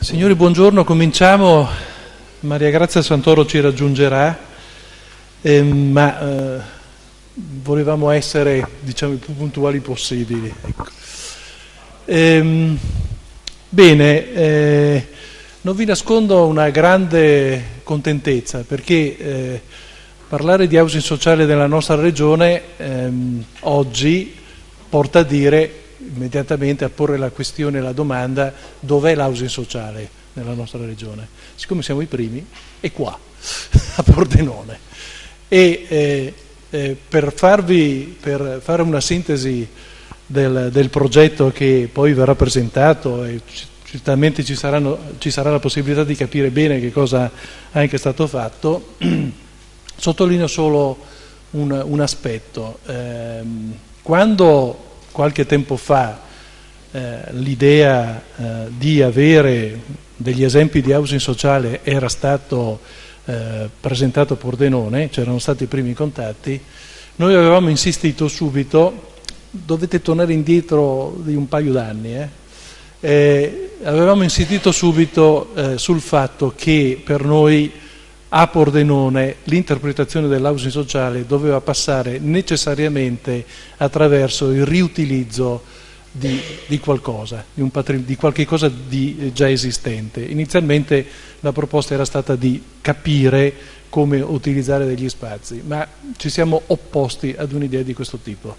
Signori, buongiorno, cominciamo. Maria Grazia Santoro ci raggiungerà, ma volevamo essere, diciamo, il più puntuali possibili. Ecco. Bene, non vi nascondo una grande contentezza, perché parlare di housing sociale della nostra regione oggi porta a dire immediatamente, a porre la questione, la domanda: dov'è l'housing sociale nella nostra regione? Siccome siamo i primi, è qua, a Pordenone. E per fare una sintesi del progetto che poi verrà presentato, e certamente ci sarà la possibilità di capire bene che cosa è anche stato fatto, sottolineo solo un aspetto. Quando qualche tempo fa l'idea di avere degli esempi di housing sociale era stato presentato a Pordenone, c'erano stati i primi contatti, noi avevamo insistito subito, dovete tornare indietro di un paio d'anni, avevamo insistito subito sul fatto che per noi a Pordenone l'interpretazione dell'housing sociale doveva passare necessariamente attraverso il riutilizzo di qualcosa, di qualche cosa di già esistente. Inizialmente la proposta era stata di capire come utilizzare degli spazi, ma ci siamo opposti ad un'idea di questo tipo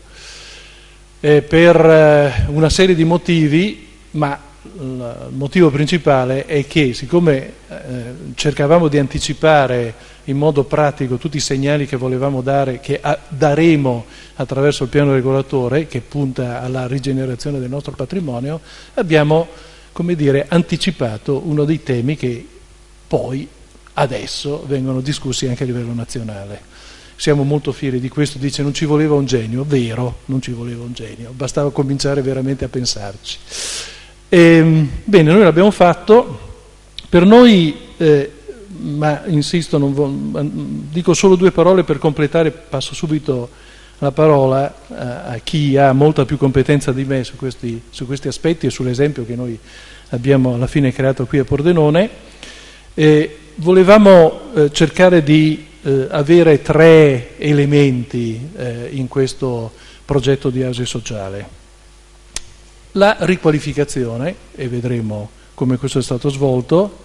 per una serie di motivi, ma il motivo principale è che, siccome cercavamo di anticipare in modo pratico tutti i segnali che volevamo dare, che daremo attraverso il piano regolatore che punta alla rigenerazione del nostro patrimonio, abbiamo, come dire, anticipato uno dei temi che poi adesso vengono discussi anche a livello nazionale. Siamo molto fieri di questo. Dice: non ci voleva un genio. Vero, non ci voleva un genio, bastava cominciare veramente a pensarci. Bene, noi l'abbiamo fatto. Per noi, ma insisto, dico solo due parole per completare, passo subito la parola a chi ha molta più competenza di me su questi aspetti e sull'esempio che noi abbiamo alla fine creato qui a Pordenone. Volevamo cercare di avere tre elementi in questo progetto di housing sociale. La riqualificazione, e vedremo come questo è stato svolto,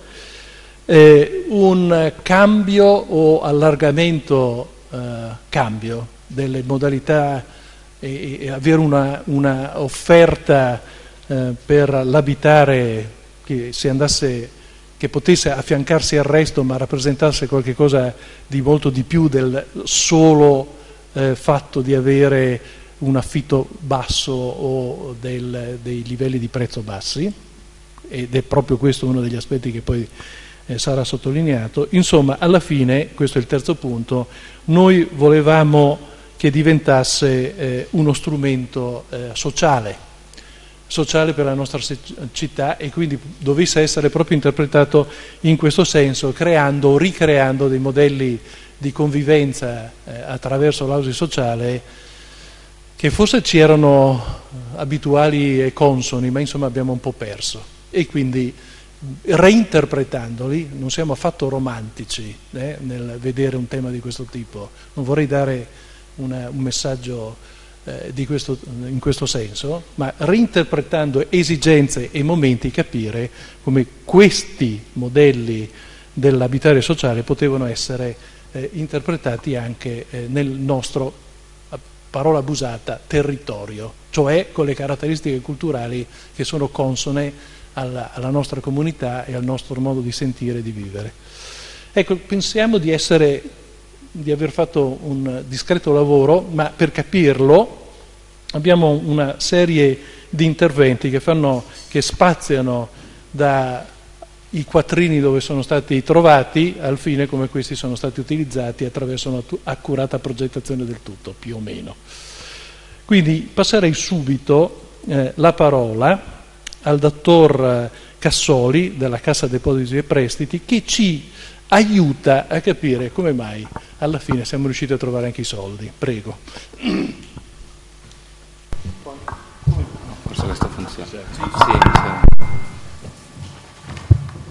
un cambio o allargamento, cambio delle modalità e avere una offerta per l'abitare che potesse affiancarsi al resto, ma rappresentasse qualcosa di molto di più del solo fatto di avere un affitto basso o dei livelli di prezzo bassi, ed è proprio questo uno degli aspetti che poi sarà sottolineato. Insomma, alla fine, questo è il terzo punto, noi volevamo che diventasse uno strumento sociale per la nostra città, e quindi dovesse essere proprio interpretato in questo senso, creando o ricreando dei modelli di convivenza attraverso l'housing sociale che forse ci erano abituali e consoni, ma insomma abbiamo un po' perso. E quindi, reinterpretandoli, non siamo affatto romantici nel vedere un tema di questo tipo. Non vorrei dare un messaggio in questo senso, ma reinterpretando esigenze e momenti, capire come questi modelli dell'abitare sociale potevano essere interpretati anche nel nostro, parola abusata, territorio, cioè con le caratteristiche culturali che sono consone alla nostra comunità e al nostro modo di sentire e di vivere. Ecco, pensiamo di aver fatto un discreto lavoro, ma per capirlo abbiamo una serie di interventi che spaziano dai quattrini dove sono stati trovati al fine come questi sono stati utilizzati attraverso un'accurata progettazione del tutto, più o meno. Quindi passerei subito la parola al dottor Cassoli della Cassa Depositi e Prestiti, che ci aiuta a capire come mai alla fine siamo riusciti a trovare anche i soldi. Prego. Forse questa funziona. Sì.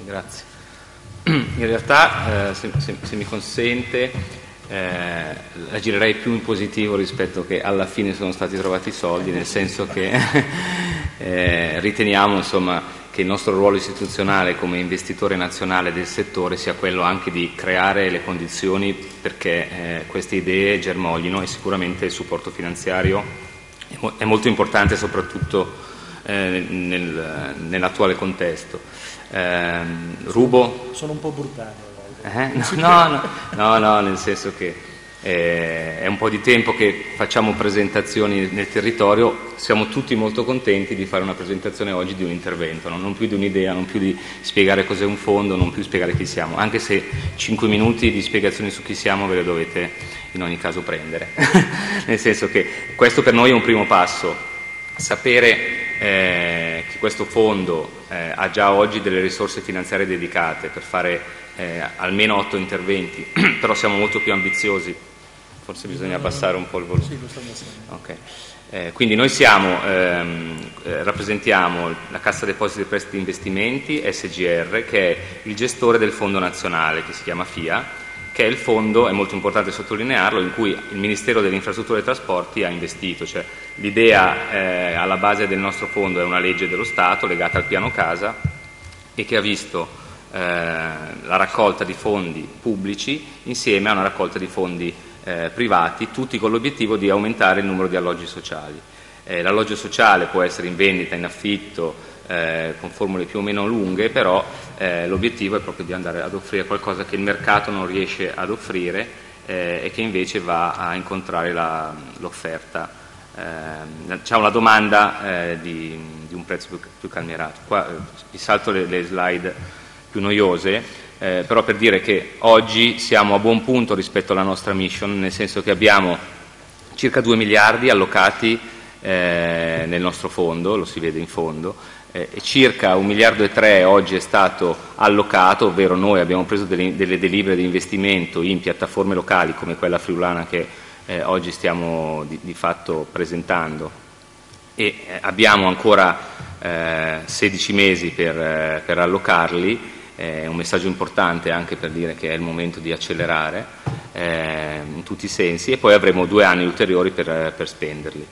Grazie. In realtà, se mi consente, la girerei più in positivo rispetto che alla fine sono stati trovati i soldi, nel senso che riteniamo, insomma, che il nostro ruolo istituzionale come investitore nazionale del settore sia quello anche di creare le condizioni perché queste idee germoglino, e sicuramente il supporto finanziario è molto importante, soprattutto nell'attuale contesto. Rubo? Sono un po' brutale. No, nel senso che è un po' di tempo che facciamo presentazioni nel territorio, siamo tutti molto contenti di fare una presentazione oggi di un intervento, no? Non più di un'idea, non più di spiegare cos'è un fondo, non più spiegare chi siamo, anche se 5 minuti di spiegazioni su chi siamo ve le dovete in ogni caso prendere. Nel senso che questo per noi è un primo passo, sapere che questo fondo ha già oggi delle risorse finanziarie dedicate per fare almeno 8 interventi, però siamo molto più ambiziosi. Forse bisogna abbassare un po' il volume. Sì, lo sto abbassando. Okay. Quindi noi rappresentiamo la Cassa Depositi e Prestiti Investimenti, SGR, che è il gestore del fondo nazionale, che si chiama FIA, che è il fondo, è molto importante sottolinearlo, in cui il Ministero delle Infrastrutture e Trasporti ha investito. Cioè, l'idea alla base del nostro fondo è una legge dello Stato legata al piano casa e che ha visto la raccolta di fondi pubblici insieme a una raccolta di fondi privati, tutti con l'obiettivo di aumentare il numero di alloggi sociali. L'alloggio sociale può essere in vendita, in affitto, con formule più o meno lunghe, però l'obiettivo è proprio di andare ad offrire qualcosa che il mercato non riesce ad offrire e che invece va a incontrare l'offerta, diciamo la domanda di un prezzo più calmierato. Qua vi salto le slide più noiose, però per dire che oggi siamo a buon punto rispetto alla nostra mission, nel senso che abbiamo circa 2 miliardi allocati nel nostro fondo, lo si vede in fondo, e circa 1,3 miliardi oggi è stato allocato, ovvero noi abbiamo preso delle delibere di investimento in piattaforme locali come quella friulana che oggi stiamo di fatto presentando, e abbiamo ancora 16 mesi per allocarli. È un messaggio importante anche per dire che è il momento di accelerare in tutti i sensi, e poi avremo 2 anni ulteriori per spenderli.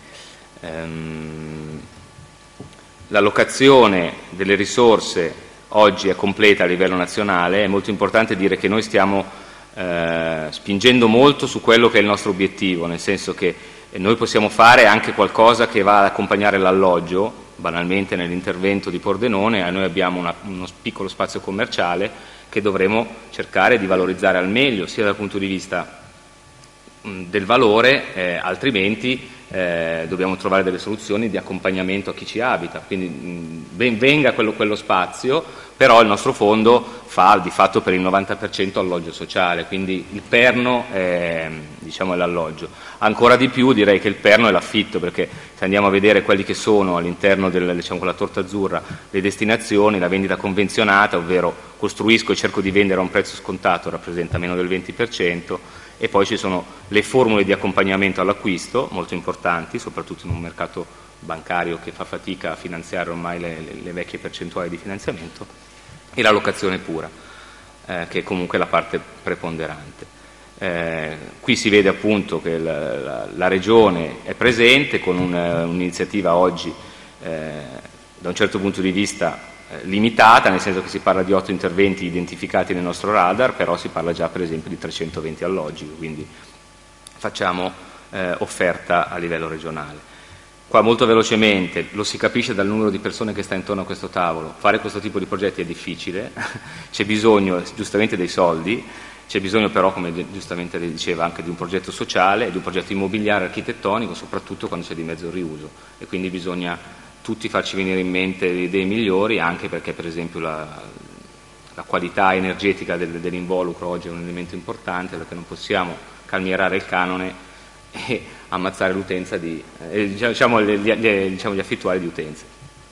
L'allocazione delle risorse oggi è completa a livello nazionale. È molto importante dire che noi stiamo spingendo molto su quello che è il nostro obiettivo, nel senso che noi possiamo fare anche qualcosa che va ad accompagnare l'alloggio. Banalmente nell'intervento di Pordenone noi abbiamo uno piccolo spazio commerciale che dovremo cercare di valorizzare al meglio, sia dal punto di vista del valore, altrimenti dobbiamo trovare delle soluzioni di accompagnamento a chi ci abita. Quindi ben venga quello spazio, però il nostro fondo fa di fatto per il 90% alloggio sociale, quindi il perno è l'alloggio. Ancora di più direi che il perno è l'affitto, perché se andiamo a vedere quelli che sono all'interno con la torta azzurra le destinazioni, la vendita convenzionata, ovvero costruisco e cerco di vendere a un prezzo scontato, rappresenta meno del 20%, e poi ci sono le formule di accompagnamento all'acquisto, molto importanti, soprattutto in un mercato bancario che fa fatica a finanziare ormai le vecchie percentuali di finanziamento, e la locazione pura, che è comunque la parte preponderante. Qui si vede appunto che la Regione è presente con un'iniziativa oggi da un certo punto di vista limitata, nel senso che si parla di 8 interventi identificati nel nostro radar, però si parla già per esempio di 320 alloggi, quindi facciamo offerta a livello regionale. Qua molto velocemente, lo si capisce dal numero di persone che sta intorno a questo tavolo, fare questo tipo di progetti è difficile, c'è bisogno giustamente dei soldi, c'è bisogno però, come giustamente lei diceva, anche di un progetto sociale, di un progetto immobiliare architettonico, soprattutto quando c'è di mezzo il riuso, e quindi bisogna tutti farci venire in mente le idee migliori, anche perché per esempio la qualità energetica dell'involucro oggi è un elemento importante, perché non possiamo calmierare il canone e ammazzare l'utenza gli affittuari di utenze.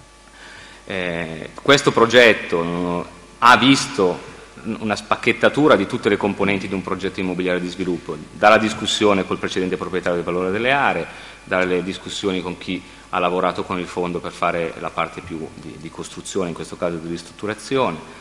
Questo progetto ha visto una spacchettatura di tutte le componenti di un progetto immobiliare di sviluppo, dalla discussione col precedente proprietario del valore delle aree, dalle discussioni con chi ha lavorato con il fondo per fare la parte più di costruzione, in questo caso di ristrutturazione,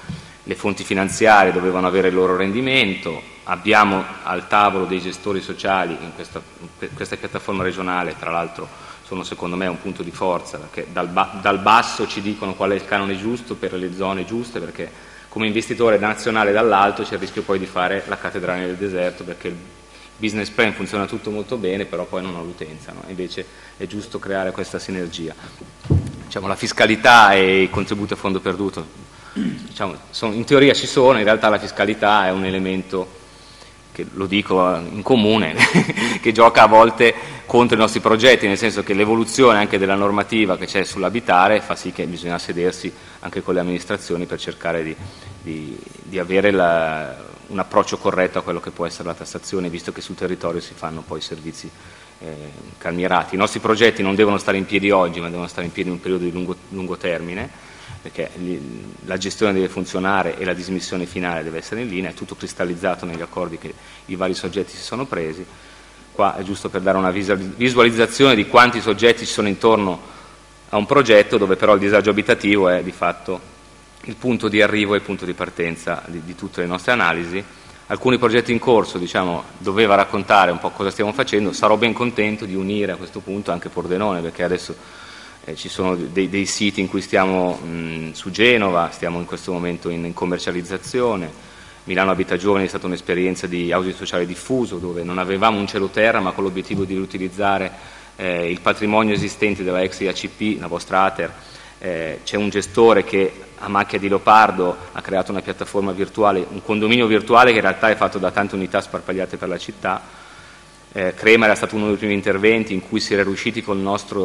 le fonti finanziarie dovevano avere il loro rendimento, abbiamo al tavolo dei gestori sociali in questa piattaforma regionale, tra l'altro sono secondo me un punto di forza, perché dal basso ci dicono qual è il canone giusto per le zone giuste, perché come investitore nazionale dall'alto c'è il rischio poi di fare la cattedrale nel deserto, perché il business plan funziona tutto molto bene, però poi non ha l'utenza, no? Invece è giusto creare questa sinergia. Diciamo, la fiscalità e i contributi a fondo perduto, diciamo, in teoria ci sono, in realtà la fiscalità è un elemento, che lo dico in comune, che gioca a volte contro i nostri progetti, nel senso che l'evoluzione anche della normativa che c'è sull'abitare fa sì che bisogna sedersi anche con le amministrazioni per cercare di avere un approccio corretto a quello che può essere la tassazione, visto che sul territorio si fanno poi servizi calmierati. I nostri progetti non devono stare in piedi oggi, ma devono stare in piedi in un periodo di lungo termine, perché la gestione deve funzionare e la dismissione finale deve essere in linea, è tutto cristallizzato negli accordi che i vari soggetti si sono presi. Qua è giusto per dare una visualizzazione di quanti soggetti ci sono intorno a un progetto, dove però il disagio abitativo è di fatto il punto di arrivo e il punto di partenza di tutte le nostre analisi. Alcuni progetti in corso, diciamo, doveva raccontare un po' cosa stiamo facendo, sarò ben contento di unire a questo punto anche Pordenone, perché adesso ci sono dei siti in cui stiamo su Genova, stiamo in questo momento in commercializzazione. Milano Abita Giovani è stata un'esperienza di housing sociale diffuso, dove non avevamo un cielo terra, ma con l'obiettivo di riutilizzare il patrimonio esistente della ex IACP, la vostra Ater. C'è un gestore che a macchia di leopardo ha creato una piattaforma virtuale, un condominio virtuale che in realtà è fatto da tante unità sparpagliate per la città. Crema era stato uno dei primi interventi in cui si era riusciti con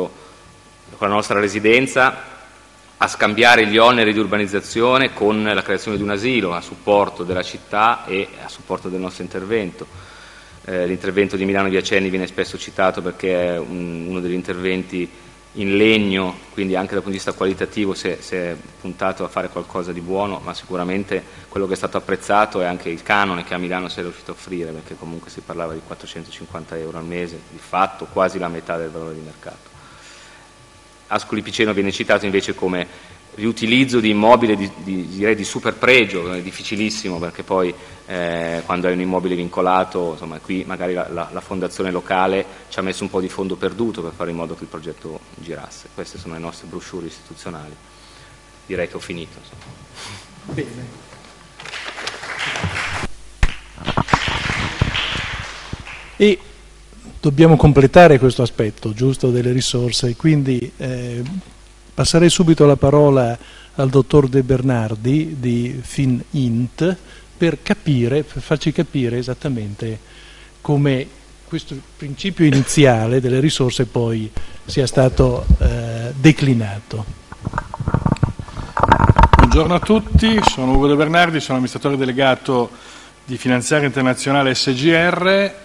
la nostra residenza a scambiare gli oneri di urbanizzazione con la creazione di un asilo a supporto della città e a supporto del nostro intervento. L'intervento di Milano Viacenni viene spesso citato perché è uno degli interventi in legno, quindi anche dal punto di vista qualitativo si è puntato a fare qualcosa di buono, ma sicuramente quello che è stato apprezzato è anche il canone che a Milano si è riuscito a offrire, perché comunque si parlava di 450 euro al mese, di fatto quasi la metà del valore di mercato. Ascoli Piceno viene citato invece come riutilizzo di immobile direi di super pregio, è difficilissimo, perché poi quando hai un immobile vincolato, insomma, qui magari la fondazione locale ci ha messo un po' di fondo perduto per fare in modo che il progetto girasse. Queste sono le nostre brochure istituzionali. Direi che ho finito. Insomma. Bene. E dobbiamo completare questo aspetto, giusto, delle risorse, quindi passerei subito la parola al dottor De Bernardi di FinInt per farci capire esattamente come questo principio iniziale delle risorse poi sia stato declinato. Buongiorno a tutti, sono Ugo De Bernardi, sono amministratore delegato di Finanziaria Internazionale SGR.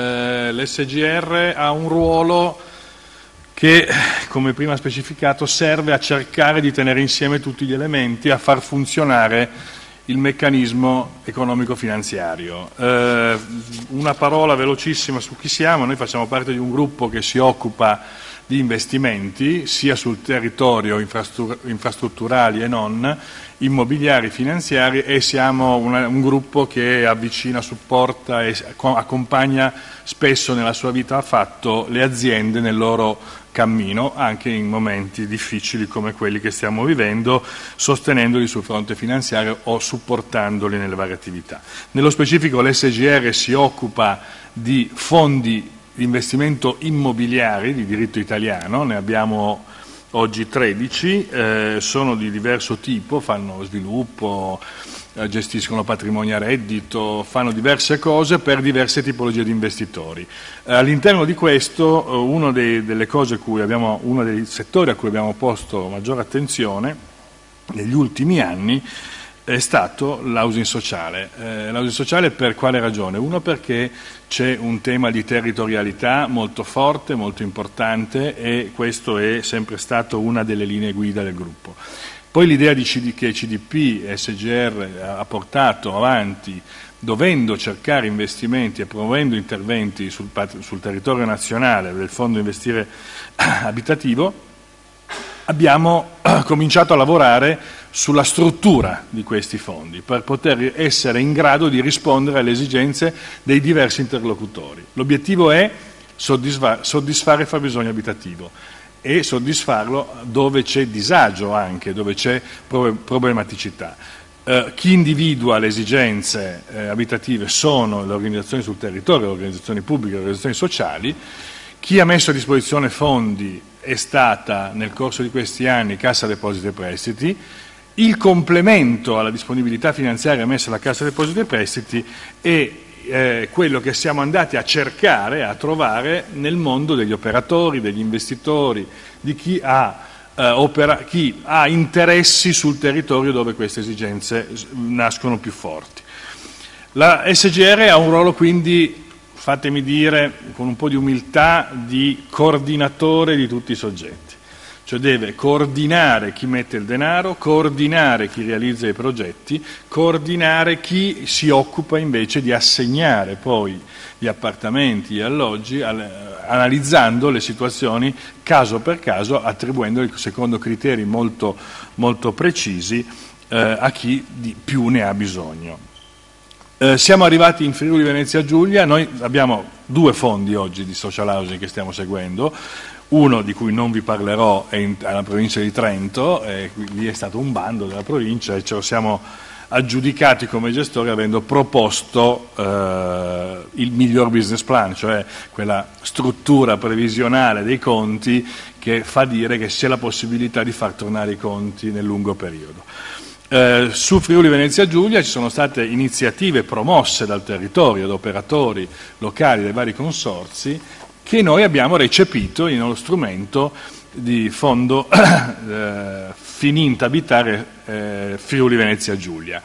L'SGR ha un ruolo che, come prima specificato, serve a cercare di tenere insieme tutti gli elementi, a far funzionare il meccanismo economico-finanziario. Una parola velocissima su chi siamo: noi facciamo parte di un gruppo che si occupa di investimenti sia sul territorio infrastrutturali e non, immobiliari, finanziari, e siamo un gruppo che avvicina, supporta e accompagna spesso nella sua vita fatto le aziende nel loro cammino, anche in momenti difficili come quelli che stiamo vivendo, sostenendoli sul fronte finanziario o supportandoli nelle varie attività. Nello specifico l'SGR si occupa di fondi di investimento immobiliari di diritto italiano, ne abbiamo oggi 13, sono di diverso tipo, fanno sviluppo, gestiscono patrimonio a reddito, fanno diverse cose per diverse tipologie di investitori. All'interno di questo uno dei settori a cui abbiamo posto maggiore attenzione negli ultimi anni è stato l'housing sociale. L'housing sociale per quale ragione? Uno, perché c'è un tema di territorialità molto forte, molto importante, e questo è sempre stato una delle linee guida del gruppo. Poi l'idea che CDP e SGR ha portato avanti, dovendo cercare investimenti e promuovendo interventi sul territorio nazionale del Fondo Investire Abitativo, abbiamo cominciato a lavorare sulla struttura di questi fondi per poter essere in grado di rispondere alle esigenze dei diversi interlocutori. L'obiettivo è soddisfare il fabbisogno abitativo e soddisfarlo dove c'è disagio, anche dove c'è problematicità. Chi individua le esigenze abitative sono le organizzazioni sul territorio, le organizzazioni pubbliche, le organizzazioni sociali. Chi ha messo a disposizione fondi è stata nel corso di questi anni Cassa Depositi e Prestiti. Il complemento alla disponibilità finanziaria messa alla Cassa Depositi e Prestiti è quello che siamo andati a cercare, a trovare nel mondo degli operatori, degli investitori, di chi ha interessi sul territorio dove queste esigenze nascono più forti. La SGR ha un ruolo quindi, fatemi dire con un po' di umiltà, di coordinatore di tutti i soggetti. Cioè deve coordinare chi mette il denaro, coordinare chi realizza i progetti, coordinare chi si occupa invece di assegnare poi gli appartamenti, gli alloggi, analizzando le situazioni caso per caso, attribuendoli secondo criteri molto, molto precisi a chi di più ne ha bisogno. Siamo arrivati in Friuli Venezia Giulia, noi abbiamo 2 fondi oggi di social housing che stiamo seguendo. Uno di cui non vi parlerò è alla provincia di Trento, lì è stato un bando della provincia e ce lo siamo aggiudicati come gestori avendo proposto il miglior business plan, cioè quella struttura previsionale dei conti che fa dire che c'è la possibilità di far tornare i conti nel lungo periodo. Su Friuli Venezia Giulia ci sono state iniziative promosse dal territorio, da operatori locali, dai vari consorzi, che noi abbiamo recepito nello strumento di fondo Fininta Abitare Friuli Venezia Giulia.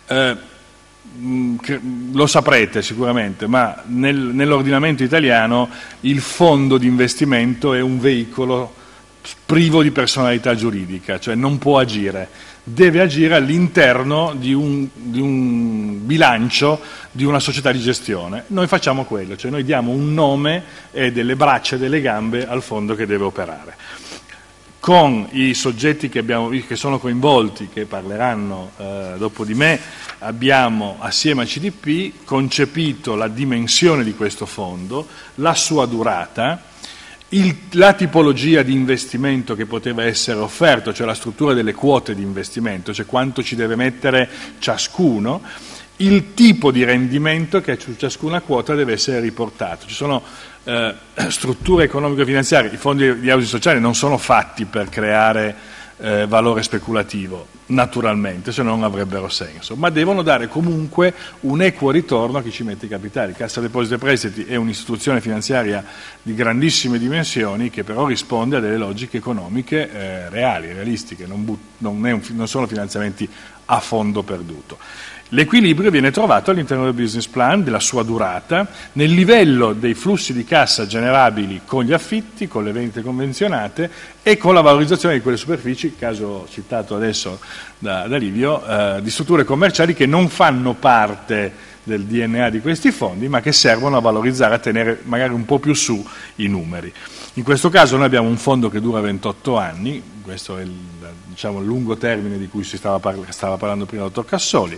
Lo saprete sicuramente, ma nell'ordinamento italiano il fondo di investimento è un veicolo privo di personalità giuridica, cioè non può agire, deve agire all'interno di un bilancio di una società di gestione. Noi facciamo quello, cioè noi diamo un nome e delle braccia e delle gambe al fondo che deve operare. Con i soggetti che sono coinvolti, che parleranno dopo di me, abbiamo assieme a CDP concepito la dimensione di questo fondo, la sua durata, la tipologia di investimento che poteva essere offerto, cioè la struttura delle quote di investimento, cioè quanto ci deve mettere ciascuno, il tipo di rendimento che su ciascuna quota deve essere riportato. Ci sono strutture economico-finanziarie, i fondi di housing sociale non sono fatti per creare valore speculativo, naturalmente, se no non avrebbero senso, ma devono dare comunque un equo ritorno a chi ci mette i capitali. Cassa Depositi e Prestiti è un'istituzione finanziaria di grandissime dimensioni che però risponde a delle logiche economiche reali, realistiche, non sono finanziamenti a fondo perduto. L'equilibrio viene trovato all'interno del business plan, della sua durata, nel livello dei flussi di cassa generabili con gli affitti, con le vendite convenzionate e con la valorizzazione di quelle superfici, caso citato adesso da Livio, di strutture commerciali che non fanno parte del DNA di questi fondi, ma che servono a valorizzare, a tenere magari un po' più su i numeri. In questo caso noi abbiamo un fondo che dura 28 anni, questo è il lungo termine di cui stava parlando prima il dottor Cassoli.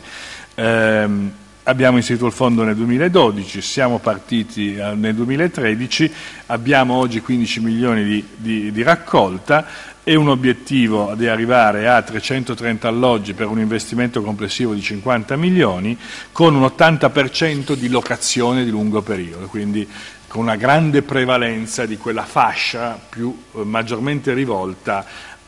Abbiamo istituito il fondo nel 2012, siamo partiti nel 2013, abbiamo oggi 15 milioni di raccolta e un obiettivo di arrivare a 330 alloggi per un investimento complessivo di 50 milioni con un 80% di locazione di lungo periodo, quindi con una grande prevalenza di quella fascia maggiormente rivolta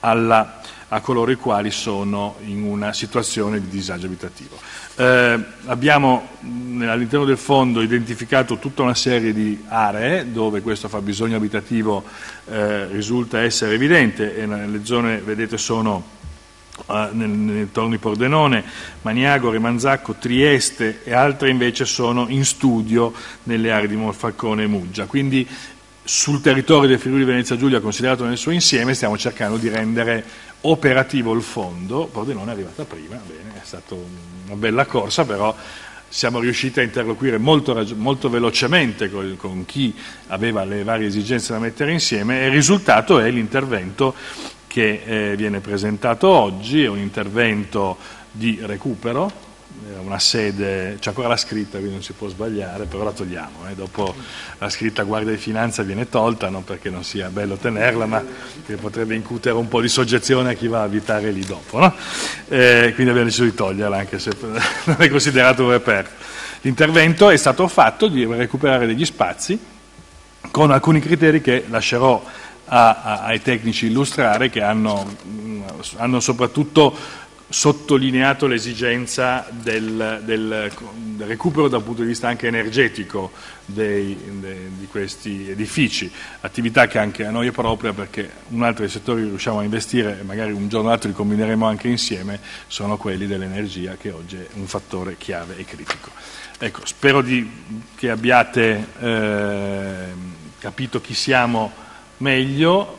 a coloro i quali sono in una situazione di disagio abitativo. Abbiamo all'interno del fondo identificato tutta una serie di aree dove questo fabbisogno abitativo risulta essere evidente e nelle zone, vedete, sono nei intorni di Pordenone, Maniagore, Manzacco, Trieste e altre invece sono in studio nelle aree di Monfalcone e Muggia. Quindi sul territorio del Friuli Venezia Giulia, considerato nel suo insieme, stiamo cercando di rendere operativo il fondo. Pordenone è arrivata prima, bene, è stata una bella corsa, però siamo riusciti a interloquire molto velocemente con chi aveva le varie esigenze da mettere insieme e il risultato è l'intervento che viene presentato oggi, è un intervento di recupero, una sede, c'è ancora la scritta quindi non si può sbagliare, però la togliamo, dopo la scritta Guardia di Finanza viene tolta, non perché non sia bello tenerla, ma perché potrebbe incutere un po' di soggezione a chi va a abitare lì dopo, no? Quindi abbiamo deciso di toglierla anche se non è considerato un reperto. L'intervento è stato fatto di recuperare degli spazi con alcuni criteri che lascerò ai tecnici illustrare, che hanno soprattutto sottolineato l'esigenza del recupero dal punto di vista anche energetico di questi edifici, attività che anche a noi è propria, perché un altro dei settori che riusciamo a investire, e magari un giorno o l'altro li combineremo anche insieme, sono quelli dell'energia, che oggi è un fattore chiave e critico. Ecco, spero che abbiate capito chi siamo meglio.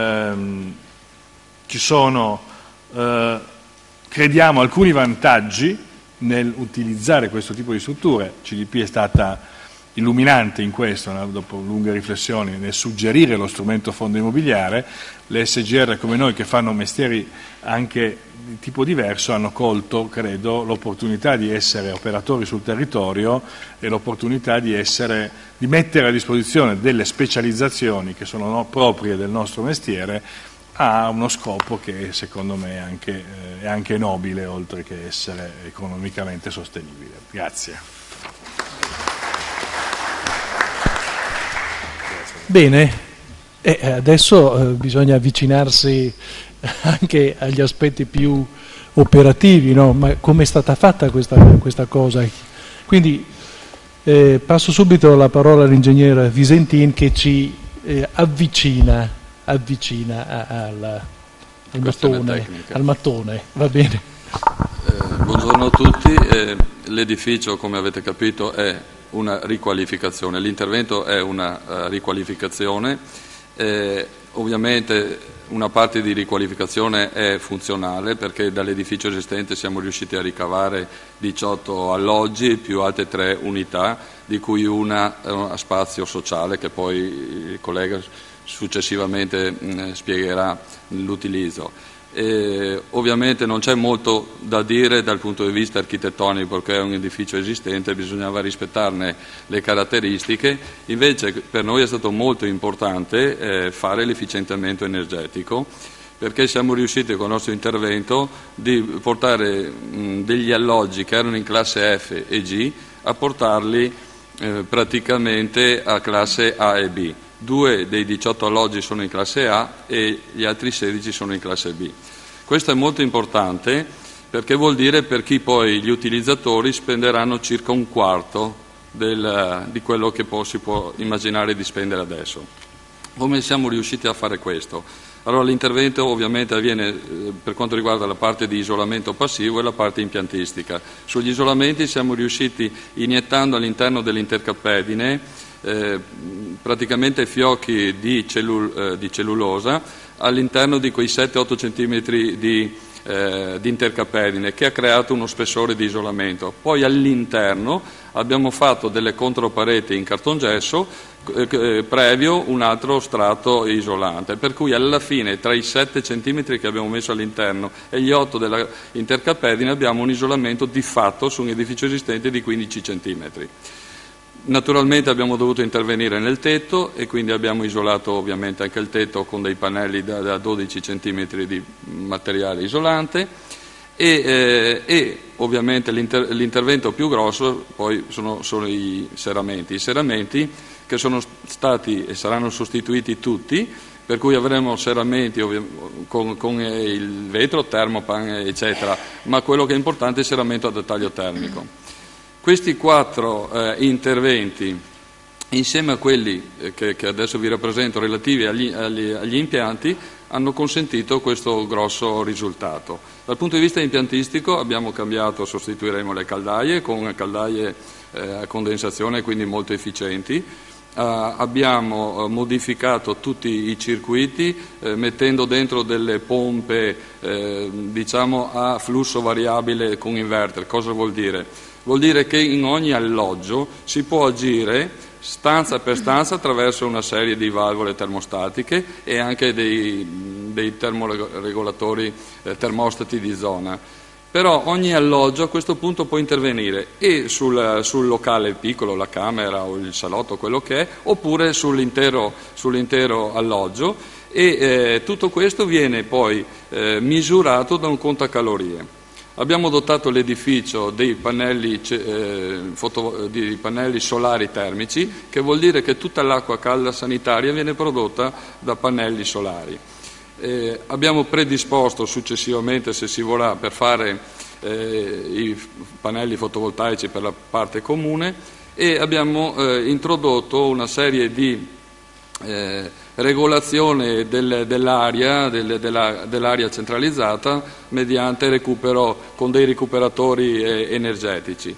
Ci sono crediamo alcuni vantaggi nell'utilizzare questo tipo di strutture. CDP è stata illuminante in questo, dopo lunghe riflessioni, nel suggerire lo strumento fondo immobiliare. Le SGR come noi, che fanno mestieri anche di tipo diverso, hanno colto, credo, l'opportunità di essere operatori sul territorio e l'opportunità di mettere a disposizione delle specializzazioni che sono proprie del nostro mestiere, ha uno scopo che secondo me è anche nobile, oltre che essere economicamente sostenibile. Grazie. Bene, adesso bisogna avvicinarsi anche agli aspetti più operativi, no? Ma come è stata fatta questa cosa? Quindi passo subito la parola all'ingegnere Visentin, che ci avvicina al mattone, va bene. Buongiorno a tutti. L'edificio, come avete capito, è una riqualificazione, l'intervento è una riqualificazione. Ovviamente una parte di riqualificazione è funzionale, perché dall'edificio esistente siamo riusciti a ricavare 18 alloggi più altre 3 unità, di cui una a spazio sociale, che poi il collega successivamente spiegherà l'utilizzo. Ovviamente non c'è molto da dire dal punto di vista architettonico, perché è un edificio esistente, bisognava rispettarne le caratteristiche. Invece per noi è stato molto importante fare l'efficientamento energetico, perché siamo riusciti con il nostro intervento di portare degli alloggi che erano in classe F e G a portarli praticamente a classe A e B. 2 dei 18 alloggi sono in classe A e gli altri 16 sono in classe B. Questo è molto importante, perché vuol dire per chi poi gli utilizzatori spenderanno circa un quarto di quello che si può immaginare di spendere adesso. Come siamo riusciti a fare questo? Allora, l'intervento ovviamente avviene per quanto riguarda la parte di isolamento passivo e la parte impiantistica. Sugli isolamenti siamo riusciti, iniettando all'interno dell'intercappedine praticamente fiocchi di cellulosa all'interno di quei 7-8 cm di intercappedine, che ha creato uno spessore di isolamento. Poi all'interno abbiamo fatto delle contropareti in cartongesso previo un altro strato isolante, per cui alla fine tra i 7 cm che abbiamo messo all'interno e gli 8 della intercappedine abbiamo un isolamento di fatto su un edificio esistente di 15 cm. Naturalmente abbiamo dovuto intervenire nel tetto, e quindi abbiamo isolato ovviamente anche il tetto con dei pannelli da 12 cm di materiale isolante, e ovviamente l'intervento più grosso poi sono i serramenti che sono stati e saranno sostituiti tutti, per cui avremo serramenti con il vetro, termopan eccetera, ma quello che è importante è il serramento a dettaglio termico. Questi 4 interventi, insieme a quelli che adesso vi rappresento relativi agli impianti, hanno consentito questo grosso risultato. Dal punto di vista impiantistico abbiamo cambiato, sostituiremo le caldaie con caldaie a condensazione, quindi molto efficienti. Abbiamo modificato tutti i circuiti mettendo dentro delle pompe diciamo a flusso variabile con inverter. Cosa vuol dire? Vuol dire che in ogni alloggio si può agire stanza per stanza attraverso una serie di valvole termostatiche e anche dei termoregolatori, termostati di zona. Però ogni alloggio a questo punto può intervenire e sul locale piccolo, la camera o il salotto, quello che è, oppure sull'intero alloggio, e tutto questo viene poi misurato da un contacalorie. Abbiamo dotato l'edificio dei pannelli solari termici, che vuol dire che tutta l'acqua calda sanitaria viene prodotta da pannelli solari. Abbiamo predisposto successivamente, se si vorrà, per fare i pannelli fotovoltaici per la parte comune, e abbiamo introdotto una serie di regolazione dell'aria centralizzata mediante recupero con dei recuperatori energetici.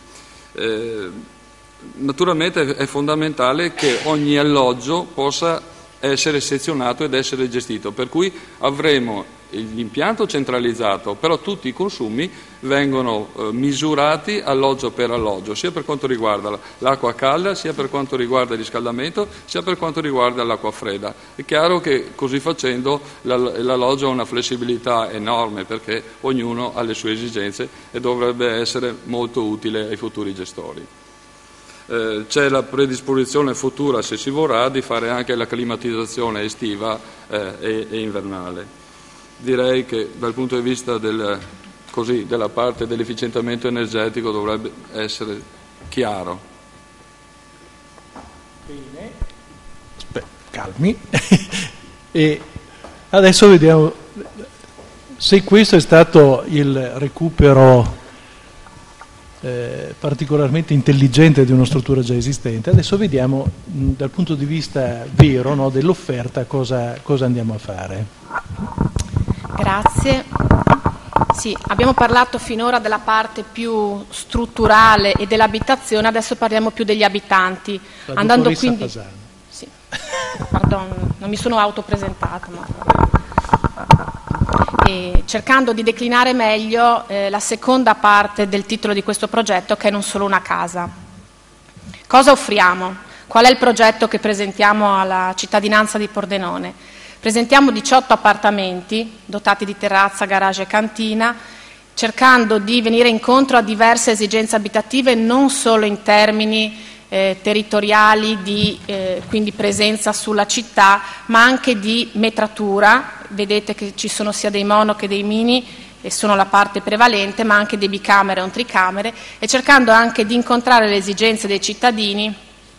Naturalmente è fondamentale che ogni alloggio possa essere sezionato ed essere gestito, per cui avremo l'impianto centralizzato, però tutti i consumi vengono misurati alloggio per alloggio, sia per quanto riguarda l'acqua calda, sia per quanto riguarda il riscaldamento, sia per quanto riguarda l'acqua fredda. È chiaro che così facendo l'alloggio ha una flessibilità enorme, perché ognuno ha le sue esigenze e dovrebbe essere molto utile ai futuri gestori. C'è la predisposizione futura, se si vorrà, di fare anche la climatizzazione estiva e invernale. Direi che dal punto di vista della parte dell'efficientamento energetico dovrebbe essere chiaro. Bene, calmi. E adesso vediamo se questo è stato il recupero particolarmente intelligente di una struttura già esistente. Adesso vediamo dal punto di vista vero, no, dell'offerta cosa andiamo a fare. Grazie. Sì, abbiamo parlato finora della parte più strutturale e dell'abitazione, adesso parliamo più degli abitanti. Andando quindi... Sì. Pardon, non mi sono autopresentata, ma... cercando di declinare meglio la seconda parte del titolo di questo progetto, che è Non solo una casa. Cosa offriamo? Qual è il progetto che presentiamo alla cittadinanza di Pordenone? Presentiamo 18 appartamenti dotati di terrazza, garage e cantina, cercando di venire incontro a diverse esigenze abitative, non solo in termini territoriali di quindi presenza sulla città, ma anche di metratura. Vedete che ci sono sia dei mono che dei mini, e sono la parte prevalente, ma anche dei bicamere o un tricamere, e cercando anche di incontrare le esigenze dei cittadini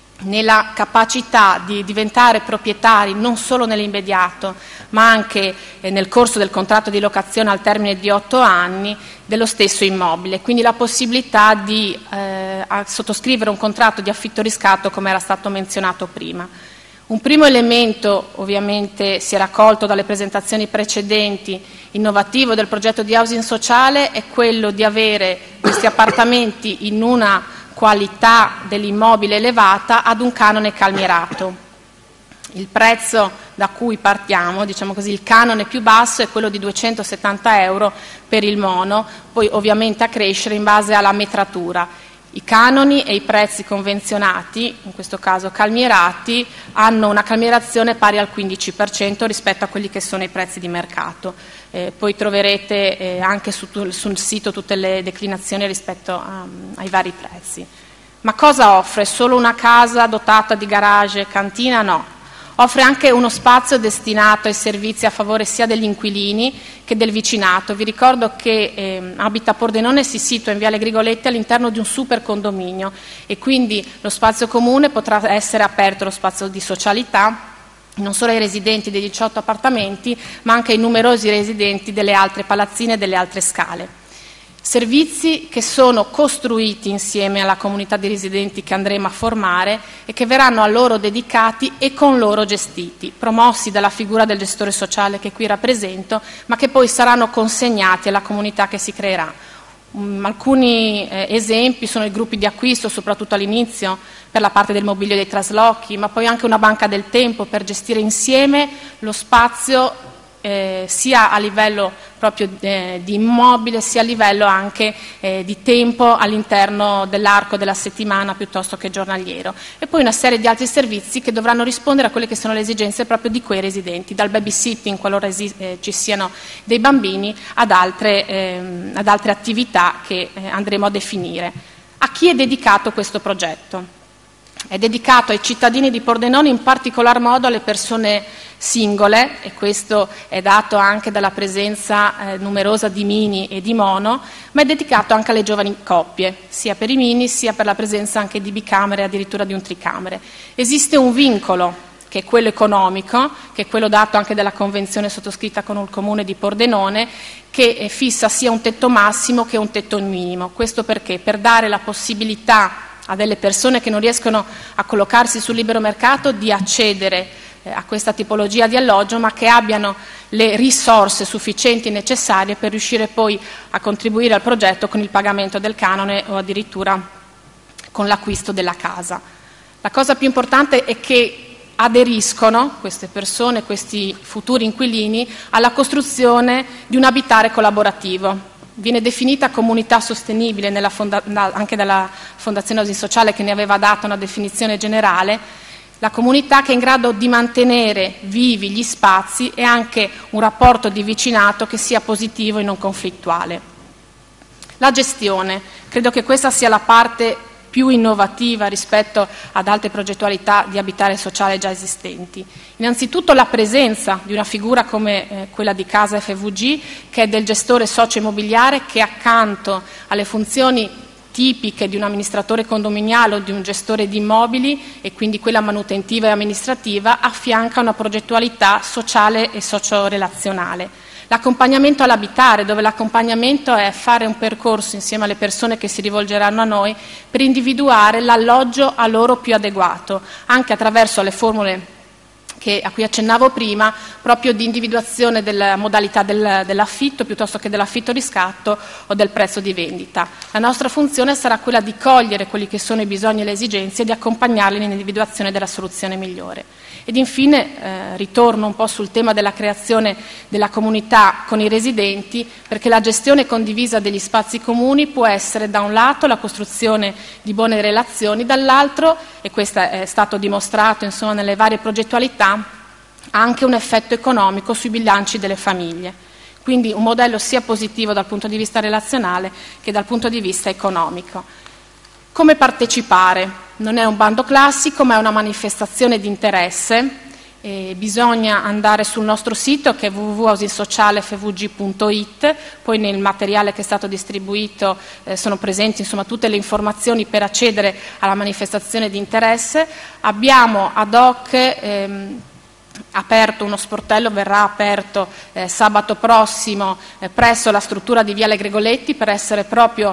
nella capacità di diventare proprietari non solo nell'immediato, ma anche nel corso del contratto di locazione al termine di 8 anni dello stesso immobile. Quindi la possibilità di sottoscrivere un contratto di affitto-riscatto, come era stato menzionato prima. Un primo elemento, ovviamente si è raccolto dalle presentazioni precedenti, innovativo del progetto di housing sociale, è quello di avere questi appartamenti in una qualità dell'immobile elevata ad un canone calmierato. Il prezzo da cui partiamo, diciamo così, il canone più basso è quello di 270 euro per il mono, poi ovviamente a crescere in base alla metratura. I canoni e i prezzi convenzionati, in questo caso calmierati, hanno una calmierazione pari al 15% rispetto a quelli che sono i prezzi di mercato. Poi troverete anche sul sito tutte le declinazioni rispetto ai vari prezzi. Ma cosa offre? Solo una casa dotata di garage e cantina? No. Offre anche uno spazio destinato ai servizi a favore sia degli inquilini che del vicinato. Vi ricordo che Abita Pordenone si situa in Viale Grigoletti all'interno di un super condominio, e quindi lo spazio comune potrà essere aperto, lo spazio di socialità, non solo ai residenti dei 18 appartamenti, ma anche ai numerosi residenti delle altre palazzine e delle altre scale. Servizi che sono costruiti insieme alla comunità di residenti che andremo a formare e che verranno a loro dedicati e con loro gestiti, promossi dalla figura del gestore sociale che qui rappresento, ma che poi saranno consegnati alla comunità che si creerà. Alcuni esempi sono i gruppi di acquisto, soprattutto all'inizio, per la parte del mobilio e dei traslochi, ma poi anche una banca del tempo per gestire insieme lo spazio sia a livello proprio di immobile, sia a livello anche di tempo all'interno dell'arco della settimana piuttosto che giornaliero, e poi una serie di altri servizi che dovranno rispondere a quelle che sono le esigenze proprio di quei residenti, dal babysitting qualora ci siano dei bambini ad altre attività che andremo a definire. A chi è dedicato questo progetto? È dedicato ai cittadini di Pordenone, in particolar modo alle persone singole, e questo è dato anche dalla presenza numerosa di mini e di mono, ma è dedicato anche alle giovani coppie, sia per i mini sia per la presenza anche di bicamere e addirittura di un tricamere. Esiste un vincolo, che è quello economico, che è quello dato anche dalla convenzione sottoscritta con il Comune di Pordenone, che fissa sia un tetto massimo che un tetto minimo. Questo perché? Per dare la possibilità a delle persone che non riescono a collocarsi sul libero mercato di accedere a questa tipologia di alloggio, ma che abbiano le risorse sufficienti e necessarie per riuscire poi a contribuire al progetto con il pagamento del canone o addirittura con l'acquisto della casa. La cosa più importante è che aderiscono queste persone, questi futuri inquilini, alla costruzione di un abitare collaborativo. Viene definita comunità sostenibile anche dalla Fondazione Housing Sociale, che ne aveva dato una definizione generale, la comunità che è in grado di mantenere vivi gli spazi e anche un rapporto di vicinato che sia positivo e non conflittuale. La gestione, credo che questa sia la parte più innovativa rispetto ad altre progettualità di abitare sociale già esistenti. Innanzitutto la presenza di una figura come quella di Casa FVG, che è del gestore socio-immobiliare, che accanto alle funzioni tipiche di un amministratore condominiale o di un gestore di immobili, e quindi quella manutentiva e amministrativa, affianca una progettualità sociale e socio-relazionale. L'accompagnamento all'abitare, dove l'accompagnamento è fare un percorso insieme alle persone che si rivolgeranno a noi per individuare l'alloggio a loro più adeguato, anche attraverso le formule a cui accennavo prima, proprio di individuazione della modalità dell'affitto piuttosto che dell'affitto riscatto o del prezzo di vendita. La nostra funzione sarà quella di cogliere quelli che sono i bisogni e le esigenze e di accompagnarli nell'individuazione della soluzione migliore. Ed infine ritorno un po' sul tema della creazione della comunità con i residenti, perché la gestione condivisa degli spazi comuni può essere da un lato la costruzione di buone relazioni, dall'altro, e questo è stato dimostrato insomma nelle varie progettualità, anche un effetto economico sui bilanci delle famiglie. Quindi un modello sia positivo dal punto di vista relazionale che dal punto di vista economico. Come partecipare? Non è un bando classico, ma è una manifestazione di interesse. Bisogna andare sul nostro sito, che è www.housingsocialefvg.it, poi nel materiale che è stato distribuito sono presenti insomma tutte le informazioni per accedere alla manifestazione di interesse. Abbiamo ad hoc aperto uno sportello, verrà aperto sabato prossimo presso la struttura di Viale Gregoletti, per essere proprio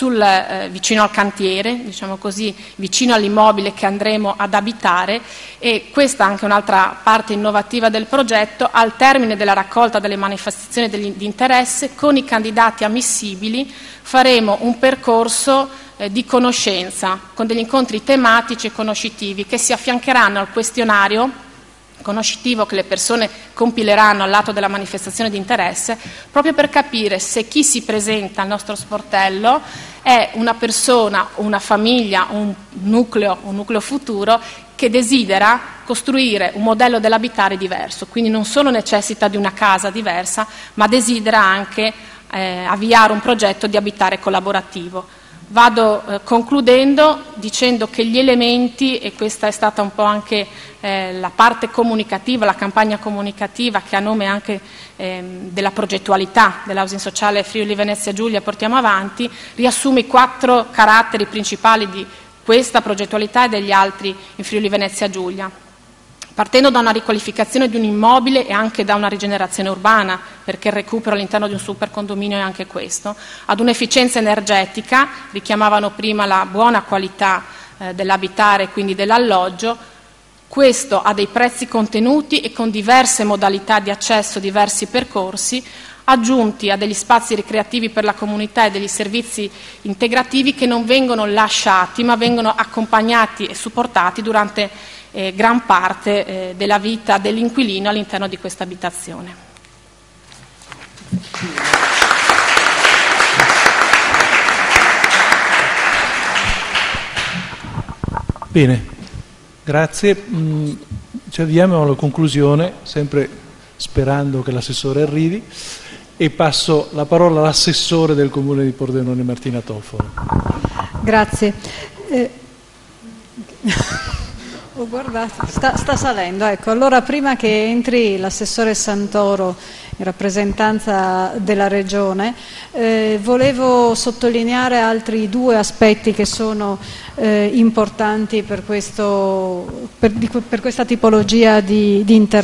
vicino al cantiere, diciamo così, vicino all'immobile che andremo ad abitare. E questa è anche un'altra parte innovativa del progetto. Al termine della raccolta delle manifestazioni di interesse, con i candidati ammissibili faremo un percorso di conoscenza con degli incontri tematici e conoscitivi che si affiancheranno al questionario conoscitivo che le persone compileranno al lato della manifestazione di interesse, proprio per capire se chi si presenta al nostro sportello è una persona, una famiglia, un nucleo futuro che desidera costruire un modello dell'abitare diverso, quindi non solo necessita di una casa diversa, ma desidera anche avviare un progetto di abitare collaborativo. Vado concludendo dicendo che gli elementi, e questa è stata un po' anche la parte comunicativa, la campagna comunicativa che a nome anche della progettualità dell'Housing Sociale Friuli Venezia Giulia portiamo avanti, riassume i 4 caratteri principali di questa progettualità e degli altri in Friuli Venezia Giulia. Partendo da una riqualificazione di un immobile e anche da una rigenerazione urbana, perché il recupero all'interno di un supercondominio è anche questo, ad un'efficienza energetica, richiamavano prima la buona qualità dell'abitare e quindi dell'alloggio. Questo ha dei prezzi contenuti e con diverse modalità di accesso, diversi percorsi, aggiunti a degli spazi ricreativi per la comunità e degli servizi integrativi che non vengono lasciati, ma vengono accompagnati e supportati durante gran parte della vita dell'inquilino all'interno di questa abitazione. Bene, grazie. Ci avviamo alla conclusione, sempre sperando che l'assessore arrivi, e passo la parola all'assessore del Comune di Pordenone, Martina Toffolo. Grazie. Ho guardato, sta salendo, ecco. Allora, prima che entri l'assessore Santoro in rappresentanza della Regione, volevo sottolineare altri due aspetti che sono importanti per questa tipologia di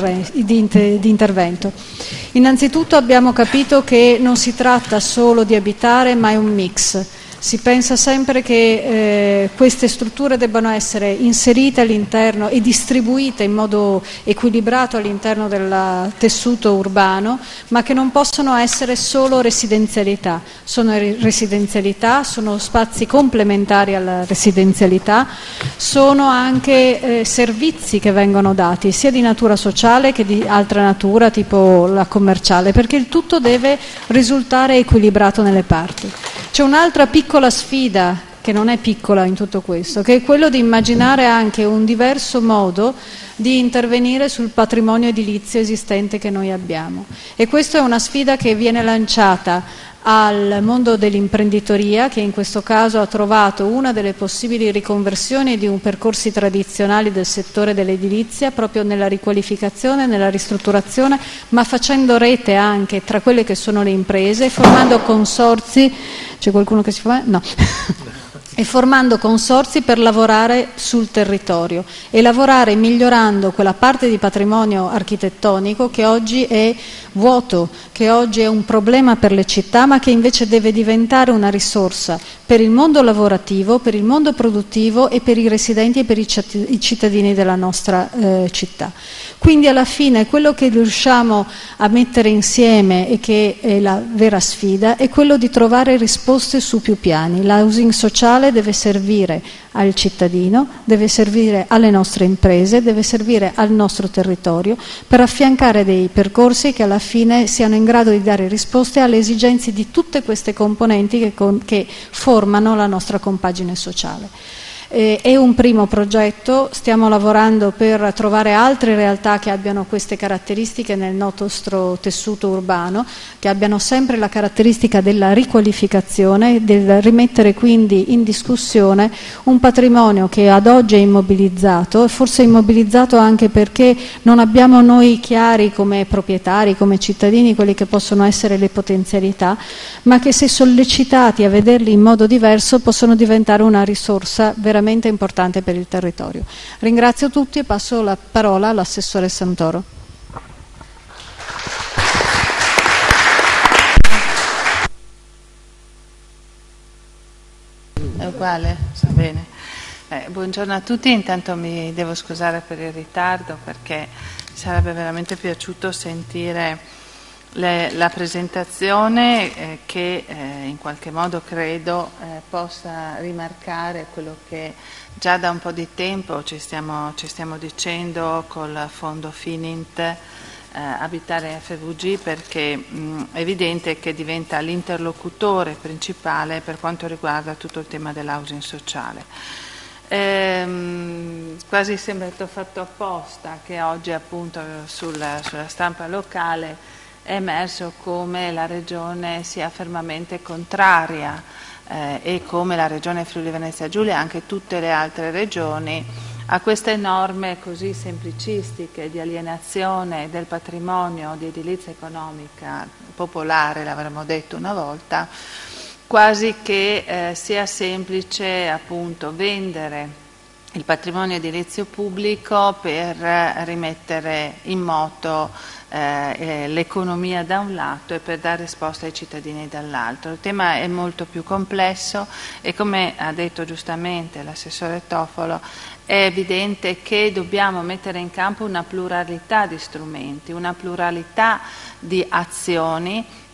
intervento. Innanzitutto abbiamo capito che non si tratta solo di abitare, ma è un mix. Si pensa sempre che queste strutture debbano essere inserite all'interno e distribuite in modo equilibrato all'interno del tessuto urbano, ma che non possono essere solo residenzialità. Sono residenzialità, sono spazi complementari alla residenzialità, sono anche servizi che vengono dati sia di natura sociale che di altra natura, tipo la commerciale, perché il tutto deve risultare equilibrato nelle parti. C'è un'altra piccola sfida, che non è piccola in tutto questo, che è quello di immaginare anche un diverso modo di intervenire sul patrimonio edilizio esistente che noi abbiamo. E questa è una sfida che viene lanciata al mondo dell'imprenditoria, che in questo caso ha trovato una delle possibili riconversioni di un percorsi tradizionali del settore dell'edilizia, proprio nella riqualificazione, nella ristrutturazione, ma facendo rete anche tra quelle che sono le imprese, formando consorzi. C'è qualcuno che si fa? No. E formando consorzi per lavorare sul territorio e lavorare migliorando quella parte di patrimonio architettonico che oggi è vuoto, che oggi è un problema per le città, ma che invece deve diventare una risorsa per il mondo lavorativo, per il mondo produttivo e per i residenti e per i cittadini della nostra città. Quindi alla fine quello che riusciamo a mettere insieme e che è la vera sfida è quello di trovare risposte su più piani. L'housing sociale deve servire al cittadino, deve servire alle nostre imprese, deve servire al nostro territorio per affiancare dei percorsi che alla fine siano in grado di dare risposte alle esigenze di tutte queste componenti che formano la nostra compagine sociale. È un primo progetto, stiamo lavorando per trovare altre realtà che abbiano queste caratteristiche nel nostro tessuto urbano, che abbiano sempre la caratteristica della riqualificazione, del rimettere quindi in discussione un patrimonio che ad oggi è immobilizzato, e forse immobilizzato anche perché non abbiamo noi chiari come proprietari, come cittadini, quelli che possono essere le potenzialità, ma che se sollecitati a vederli in modo diverso possono diventare una risorsa veramente importante per il territorio. Ringrazio tutti e passo la parola all'assessore Santoro. È uguale? Va bene. Buongiorno a tutti, intanto mi devo scusare per il ritardo perché mi sarebbe veramente piaciuto sentire la presentazione che in qualche modo credo possa rimarcare quello che già da un po' di tempo ci stiamo dicendo col fondo Finint Abitare FVG, perché è evidente che diventa l'interlocutore principale per quanto riguarda tutto il tema dell'housing sociale. Quasi sembra fatto apposta che oggi appunto sulla stampa locale è emerso come la Regione sia fermamente contraria e come la Regione Friuli Venezia Giulia e anche tutte le altre regioni a queste norme così semplicistiche di alienazione del patrimonio di edilizia economica popolare, l'avremmo detto una volta, quasi che sia semplice appunto vendere il patrimonio edilizio pubblico per rimettere in moto l'economia da un lato e per dare risposta ai cittadini dall'altro. Il tema è molto più complesso e, come ha detto giustamente l'assessore Toffolo, è evidente che dobbiamo mettere in campo una pluralità di strumenti, una pluralità di azioni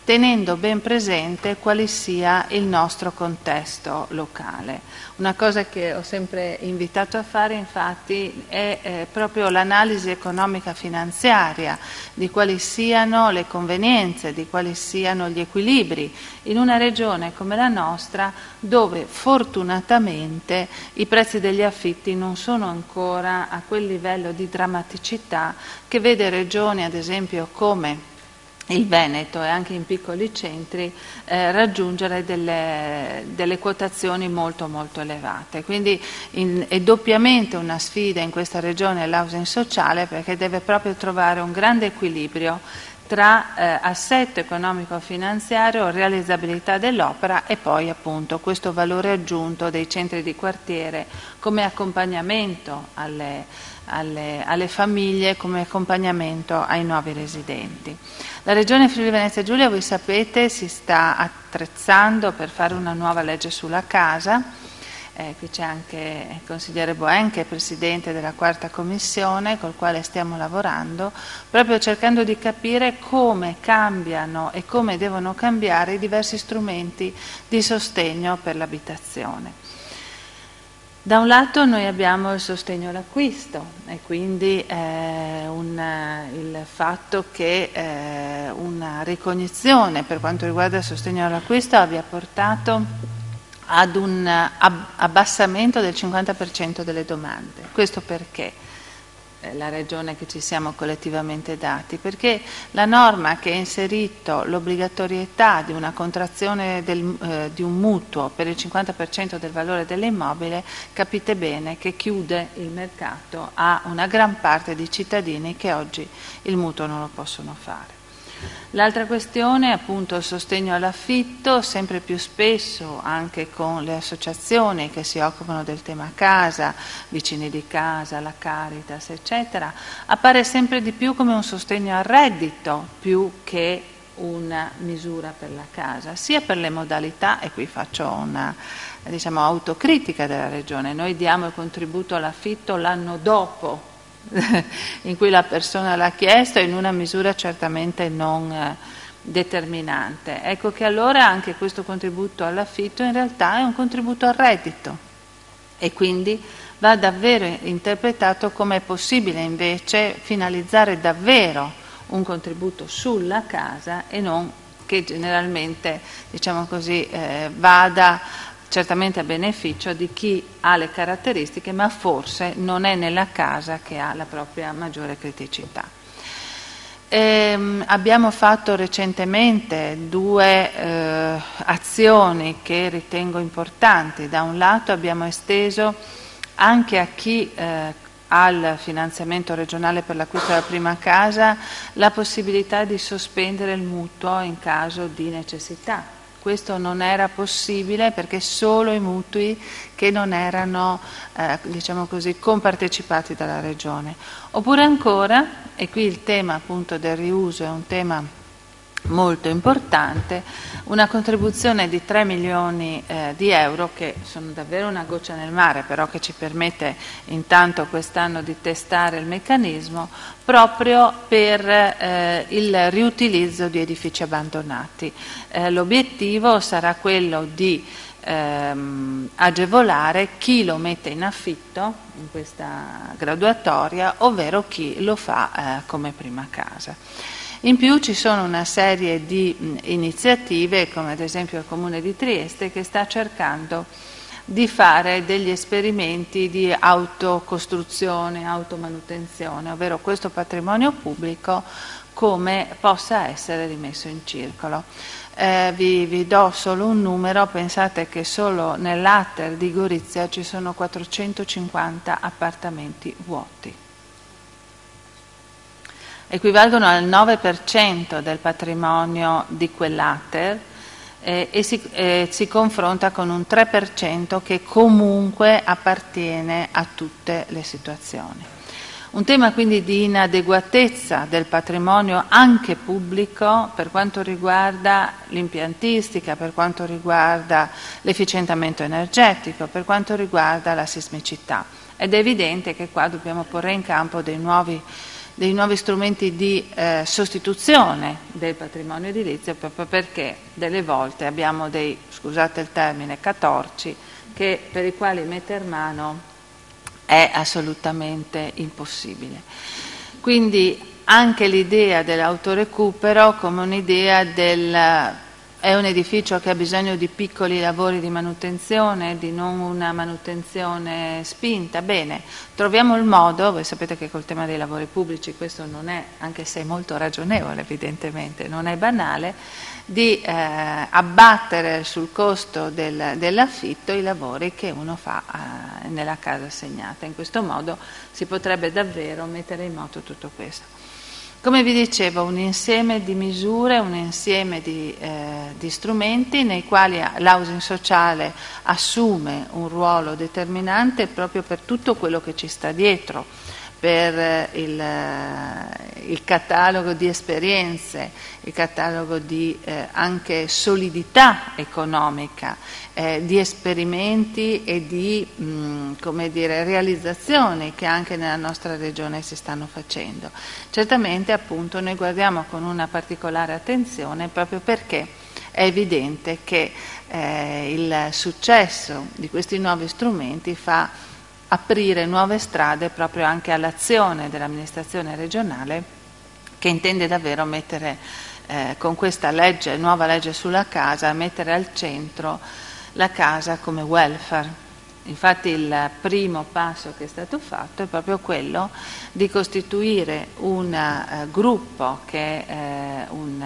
tenendo ben presente quale sia il nostro contesto locale. Una cosa che ho sempre invitato a fare, infatti, è proprio l'analisi economica finanziaria di quali siano le convenienze, di quali siano gli equilibri in una regione come la nostra, dove fortunatamente i prezzi degli affitti non sono ancora a quel livello di drammaticità che vede regioni, ad esempio, come il Veneto e anche in piccoli centri raggiungere delle quotazioni molto molto elevate. Quindi è doppiamente una sfida in questa regione l'housing sociale, perché deve proprio trovare un grande equilibrio tra assetto economico-finanziario, realizzabilità dell'opera e poi appunto questo valore aggiunto dei centri di quartiere come accompagnamento alle famiglie, come accompagnamento ai nuovi residenti. La Regione Friuli Venezia Giulia, voi sapete, si sta attrezzando per fare una nuova legge sulla casa. Qui c'è anche il consigliere Boen, che è presidente della quarta commissione, col quale stiamo lavorando, proprio cercando di capire come cambiano e come devono cambiare i diversi strumenti di sostegno per l'abitazione. Da un lato noi abbiamo il sostegno all'acquisto e quindi il fatto che una ricognizione per quanto riguarda il sostegno all'acquisto abbia portato ad un abbassamento del 50% delle domande. Questo perché? La ragione che ci siamo collettivamente dati, perché la norma che ha inserito l'obbligatorietà di una contrazione di un mutuo per il 50% del valore dell'immobile, capite bene che chiude il mercato a una gran parte di cittadini che oggi il mutuo non lo possono fare. L'altra questione è appunto il sostegno all'affitto, sempre più spesso anche con le associazioni che si occupano del tema casa, vicini di casa, la Caritas, eccetera, appare sempre di più come un sostegno al reddito più che una misura per la casa, sia per le modalità, e qui faccio una autocritica della Regione. Noi diamo il contributo all'affitto l'anno dopo in cui la persona l'ha chiesto, in una misura certamente non determinante. Ecco che allora anche questo contributo all'affitto in realtà è un contributo al reddito e quindi va davvero interpretato come è possibile invece finalizzare davvero un contributo sulla casa e non che generalmente, diciamo così, vada certamente a beneficio di chi ha le caratteristiche, ma forse non è nella casa che ha la propria maggiore criticità. Abbiamo fatto recentemente due azioni che ritengo importanti. Da un lato abbiamo esteso anche a chi ha il finanziamento regionale per l'acquisto della prima casa la possibilità di sospendere il mutuo in caso di necessità. Questo non era possibile perché solo i mutui che non erano, diciamo così, compartecipati dalla Regione. Oppure ancora, e qui il tema appunto del riuso è un tema molto importante, una contribuzione di 3 milioni di euro, che sono davvero una goccia nel mare, però che ci permette intanto quest'anno di testare il meccanismo proprio per il riutilizzo di edifici abbandonati. L'obiettivo sarà quello di agevolare chi lo mette in affitto in questa graduatoria, ovvero chi lo fa come prima casa. In più ci sono una serie di iniziative, come ad esempio il Comune di Trieste, che sta cercando di fare degli esperimenti di autocostruzione, automanutenzione, ovvero questo patrimonio pubblico come possa essere rimesso in circolo. Vi do solo un numero, pensate che solo nell'Atter di Gorizia ci sono 450 appartamenti vuoti. Equivalgono al 9% del patrimonio di quell'Atter e si confronta con un 3% che comunque appartiene a tutte le situazioni. Un tema quindi di inadeguatezza del patrimonio anche pubblico per quanto riguarda l'impiantistica, per quanto riguarda l'efficientamento energetico, per quanto riguarda la sismicità. Ed è evidente che qua dobbiamo porre in campo dei nuovi dei nuovi strumenti di sostituzione del patrimonio edilizio, proprio perché delle volte abbiamo dei, scusate il termine, catorci per i quali metter mano è assolutamente impossibile. Quindi anche l'idea dell'autorecupero come un'idea è un edificio che ha bisogno di piccoli lavori di manutenzione, di non una manutenzione spinta. Bene, troviamo il modo, voi sapete che col tema dei lavori pubblici questo non è, anche se è molto ragionevole evidentemente, non è banale, di abbattere sul costo dell'affitto i lavori che uno fa nella casa assegnata. In questo modo si potrebbe davvero mettere in moto tutto questo. Come vi dicevo, un insieme di misure, un insieme di strumenti nei quali l'housing sociale assume un ruolo determinante proprio per tutto quello che ci sta dietro, per il catalogo di esperienze, il catalogo di anche solidità economica, di esperimenti e di come dire, realizzazioni che anche nella nostra regione si stanno facendo. Certamente appunto noi guardiamo con una particolare attenzione proprio perché è evidente che il successo di questi nuovi strumenti fa aprire nuove strade proprio anche all'azione dell'amministrazione regionale, che intende davvero mettere con questa legge, nuova legge sulla casa, mettere al centro la casa come welfare. Infatti il primo passo che è stato fatto è proprio quello di costituire un gruppo che è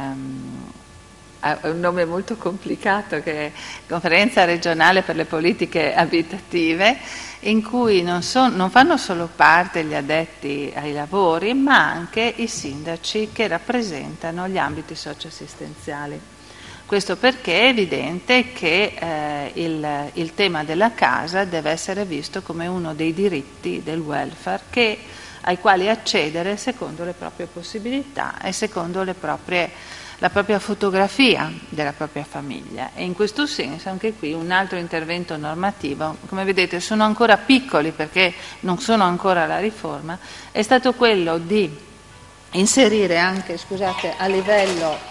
ha un nome molto complicato, che è Conferenza regionale per le politiche abitative, in cui non fanno solo parte gli addetti ai lavori, ma anche i sindaci che rappresentano gli ambiti socioassistenziali. Questo perché è evidente che il tema della casa deve essere visto come uno dei diritti del welfare ai quali accedere secondo le proprie possibilità e secondo la propria fotografia della propria famiglia. E in questo senso anche qui un altro intervento normativo, come vedete sono ancora piccoli perché non sono ancora la riforma, è stato quello di inserire anche, scusate, a livello,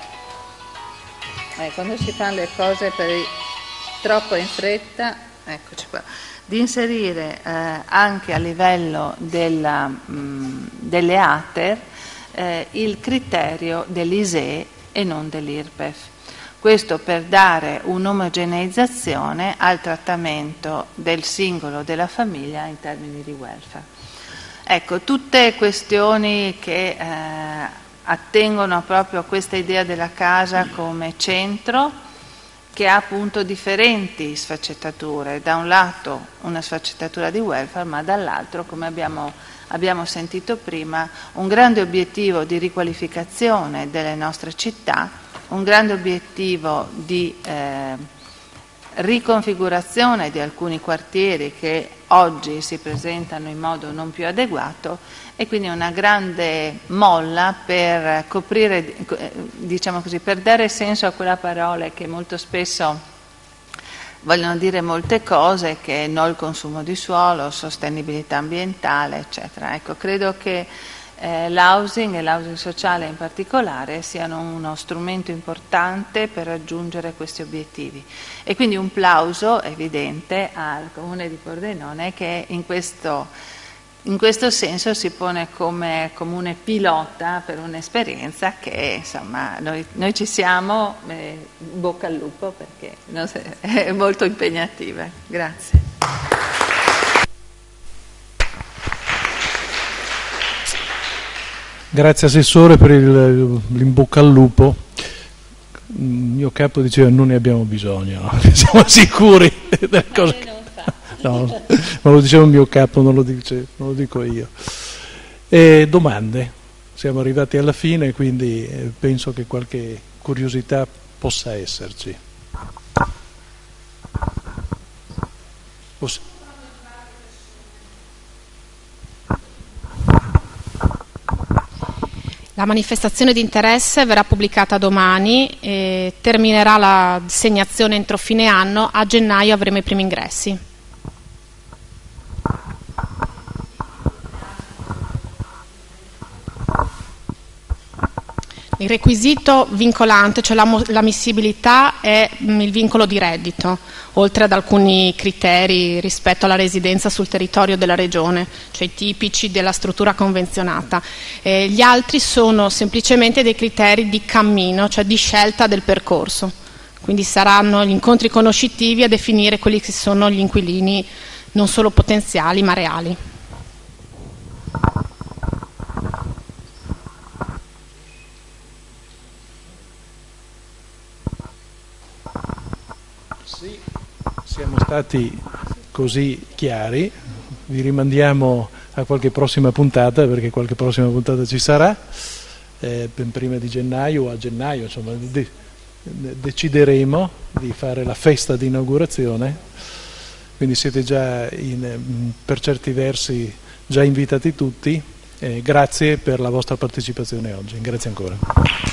quando si fanno le cose troppo in fretta, eccoci qua, di inserire anche a livello delle ATER il criterio dell'ISEE e non dell'IRPEF. Questo per dare un'omogeneizzazione al trattamento del singolo, della famiglia in termini di welfare. Ecco, tutte questioni che attengono proprio a questa idea della casa come centro, che ha appunto differenti sfaccettature. Da un lato una sfaccettatura di welfare, ma dall'altro, come abbiamo sentito prima, un grande obiettivo di riqualificazione delle nostre città, un grande obiettivo di riconfigurazione di alcuni quartieri che oggi si presentano in modo non più adeguato, e quindi una grande molla per coprire, diciamo così, per dare senso a quella parola che molto spesso vogliono dire molte cose, che no il consumo di suolo, sostenibilità ambientale, eccetera. Ecco, credo che l'housing e l'housing sociale in particolare siano uno strumento importante per raggiungere questi obiettivi. E quindi un plauso evidente al Comune di Pordenone, che in questo senso si pone come comune pilota per un'esperienza che insomma noi ci siamo, bocca al lupo, perché è molto impegnativa. Grazie. Grazie Assessore per l'imbocca al lupo. Il mio capo diceva non ne abbiamo bisogno, siamo sicuri delle cose. No, ma lo diceva il mio capo, non lo dico io. Domande? Siamo arrivati alla fine, quindi penso che qualche curiosità possa esserci. La manifestazione di interesse verrà pubblicata domani e terminerà la segnazione entro fine anno. A gennaio avremo i primi ingressi. il requisito vincolante, cioè l'ammissibilità, è il vincolo di reddito, oltre ad alcuni criteri rispetto alla residenza sul territorio della regione, cioè i tipici della struttura convenzionata. Gli altri sono semplicemente dei criteri di cammino, cioè di scelta del percorso. Quindi saranno gli incontri conoscitivi a definire quelli che sono gli inquilini non solo potenziali ma reali. Sì, siamo stati così chiari, vi rimandiamo a qualche prossima puntata, perché qualche prossima puntata ci sarà, prima di gennaio o a gennaio, insomma, decideremo di fare la festa di inaugurazione, quindi siete già per certi versi già invitati tutti. Grazie per la vostra partecipazione oggi, grazie ancora.